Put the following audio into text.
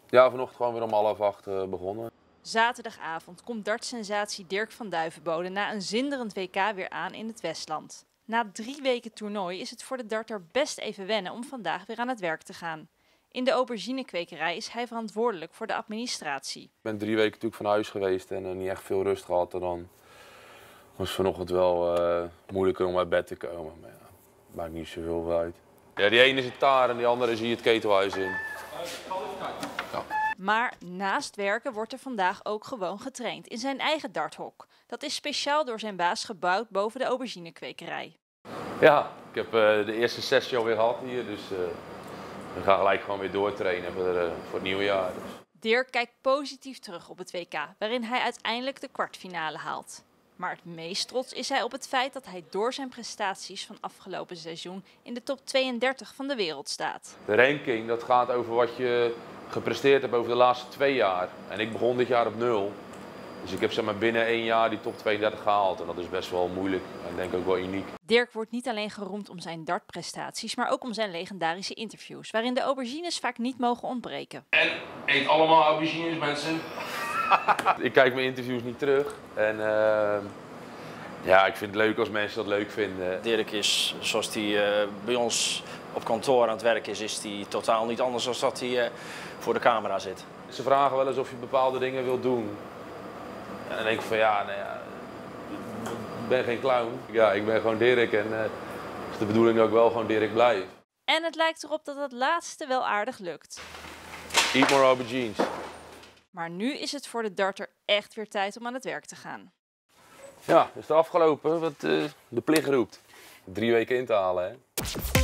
Ja, vanochtend gewoon weer om 7:30 begonnen. Zaterdagavond komt dartsensatie Dirk van Duivenbode na een zinderend WK weer aan in het Westland. Na 3 weken toernooi is het voor de darter best even wennen om vandaag weer aan het werk te gaan. In de auberginekwekerij is hij verantwoordelijk voor de administratie. Ik ben 3 weken natuurlijk van huis geweest en niet echt veel rust gehad. En dan was het vanochtend wel moeilijker om uit bed te komen. Maar ja, maakt niet zoveel uit. Ja, die ene zit daar en die andere zie je het ketelhuis in. Ja. Maar naast werken wordt er vandaag ook gewoon getraind in zijn eigen darthok. Dat is speciaal door zijn baas gebouwd boven de auberginekwekerij. Ja, ik heb de eerste sessie alweer gehad hier, dus we gaan gelijk gewoon weer doortrainen voor het nieuwe jaar. Dus. Dirk kijkt positief terug op het WK, waarin hij uiteindelijk de kwartfinale haalt. Maar het meest trots is hij op het feit dat hij door zijn prestaties van afgelopen seizoen in de top 32 van de wereld staat. De ranking, dat gaat over wat je gepresteerd hebt over de laatste 2 jaar. En ik begon dit jaar op 0. Dus ik heb zeg maar binnen 1 jaar die top 32 gehaald. En dat is best wel moeilijk en denk ook wel uniek. Dirk wordt niet alleen geroemd om zijn dartprestaties, maar ook om zijn legendarische interviews, waarin de aubergines vaak niet mogen ontbreken. En eet allemaal aubergines, mensen. Ik kijk mijn interviews niet terug. En ja, ik vind het leuk als mensen dat leuk vinden. Dirk is, zoals hij bij ons op kantoor aan het werk is hij totaal niet anders dan dat hij voor de camera zit. Ze vragen wel eens of je bepaalde dingen wilt doen. En dan denk ik van ja, nou ja, ik ben geen clown. Ja, ik ben gewoon Dirk en het is de bedoeling dat ik wel gewoon Dirk blijf. En het lijkt erop dat het laatste wel aardig lukt. Eat more aubergines. Maar nu is het voor de darter echt weer tijd om aan het werk te gaan. Ja, is het afgelopen, wat de plicht roept. 3 weken in te halen, hè.